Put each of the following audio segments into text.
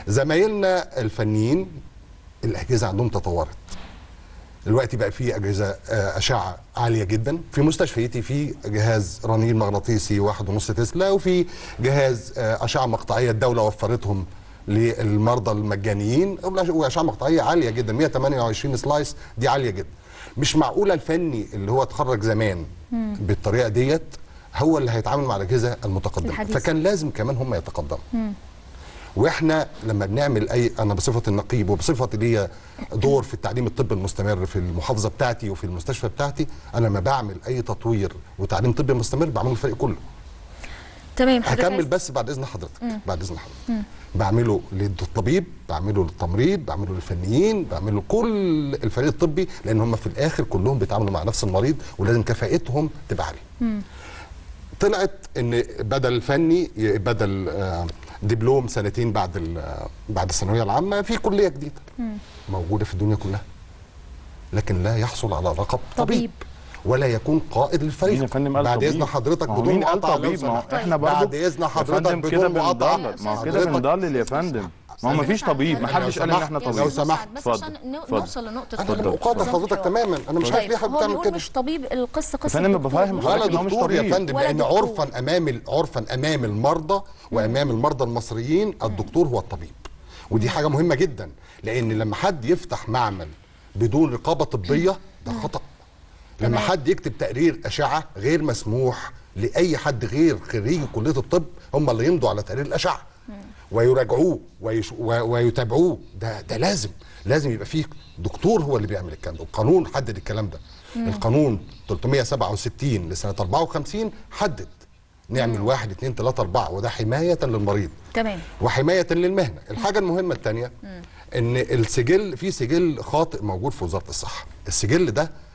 زمايلنا الفنيين الاجهزه عندهم تطورت. دلوقتي بقى في اجهزه اشعه عاليه جدا. في مستشفيتي في جهاز رنين مغناطيسي 1.5 تسلا، وفي جهاز اشعه مقطعيه الدوله وفرتهم للمرضى المجانيين، واشعه مقطعيه عاليه جدا 128 سلايس، دي عاليه جدا. مش معقوله الفني اللي هو اتخرج زمان بالطريقه ديت هو اللي هيتعامل مع الاجهزه المتقدمه الحديثة. فكان لازم كمان هم يتقدموا. واحنا لما بنعمل انا بصفه النقيب وبصفتي ليا دور في التعليم الطبي المستمر في المحافظه بتاعتي وفي المستشفى بتاعتي، انا لما بعمل اي تطوير وتعليم طبي مستمر بعمله الفريق كله. تمام. هكمل بس بعد اذن حضرتك. بعد اذن حضرتك بعمله للطبيب، بعمله للتمريض، بعمله للفنيين، بعمله كل الفريق الطبي، لان هم في الاخر كلهم بيتعاملوا مع نفس المريض ولازم كفاءتهم تبقى عاليه. طلعت ان بدل فني بدل دبلوم سنتين بعد الثانويه العامه في كليه جديده موجوده في الدنيا كلها، لكن لا يحصل على لقب طبيب ولا يكون قائد للفريق. بعد اذن حضرتك بدون مقاطعه لو سمحت. احنا برضه بعد اذن حضرتك بدون مقاطعه. ما هو كده بنضلل يا فندم. ما هو مفيش طبيب، ما حدش قال ان احنا طبيب. لو سمحت بس عشان نوصل لنقطه انا مقاطع حضرتك تماما. انا مش عارف ليه حضرتك بتعمل كده. مش طبيب، القصه قصه فانا بفهم ولا دكتور يا فندم، لان عرفا امام المرضى وامام المرضى المصريين الدكتور هو الطبيب. ودي حاجه مهمه جدا، لان لما حد يفتح معمل بدون رقابه طبيه ده خطا. لما حد يكتب تقرير اشعه غير مسموح لاي حد غير خريج كليه الطب هم اللي يمضوا على تقرير الاشعه ويراجعوه ويتابعوه. ده لازم يبقى فيه دكتور هو اللي بيعمل الكلام ده. القانون حدد الكلام ده. القانون 367 لسنه 54 حدد نعمل 1 2 3 4، وده حمايه للمريض تمام وحمايه للمهنه. الحاجه المهمه الثانيه ان السجل، في سجل خاطئ موجود في وزاره الصحه. السجل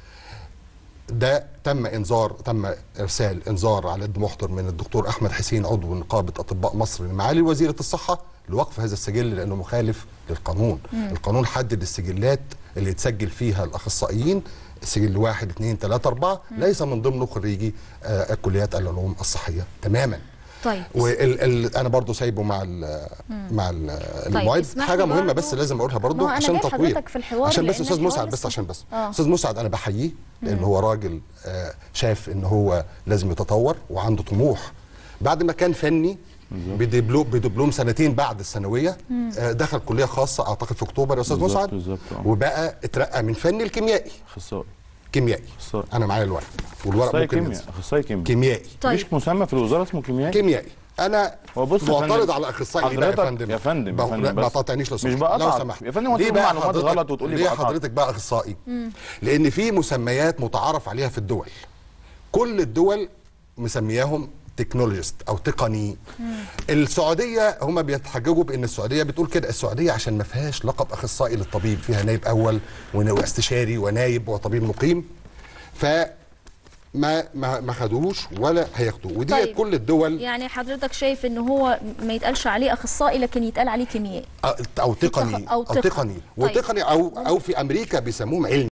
ده تم ارسال انذار على يد محضر من الدكتور احمد حسين عضو نقابه اطباء مصر لمعالي وزيره الصحه لوقف هذا السجل لانه مخالف للقانون. القانون حدد السجلات اللي يتسجل فيها الاخصائيين، سجل 1 2 3 4 ليس من ضمنه خريجي كليات العلوم الصحيه تماما. طيب انا برضو سايبه مع الموعد. طيب حاجه مهمه بس لازم اقولها برضو عشان تطوير، عشان بس استاذ مسعد، استاذ مسعد انا بحييه لان هو راجل شاف ان هو لازم يتطور وعنده طموح. بعد ما كان فني بدبلوم سنتين بعد الثانويه دخل كليه خاصه اعتقد في اكتوبر يا استاذ مسعد، وبقى اترقى من فني لكيميائي. كيميائي. انا معايا الورق والورق ممكن اخصائي كيميائي. طيب. مش مسمى في الوزاره اسمه كيميائي. انا معترض على اخصائي يا فندم ما تقاطعنيش لو سمحت يا فندم. ليه بقى معلومات غلط وتقول لي ليه حضرتك بقى اخصائي؟ لان في مسميات متعارف عليها في الدول. كل الدول مسمياهم تكنولوجيست او تقني. السعوديه هم بيتحججوا بان السعوديه بتقول كده. السعوديه عشان ما فيهاش لقب اخصائي للطبيب، فيها نائب اول واستشاري ونائب وطبيب مقيم، ف ما خدوهوش ولا هياخدوه. ودي طيب. كل الدول. يعني حضرتك شايف ان هو ما يتقالش عليه اخصائي لكن يتقال عليه كيميائي او تقني او تقني وتقني او في امريكا بيسموهم علمي.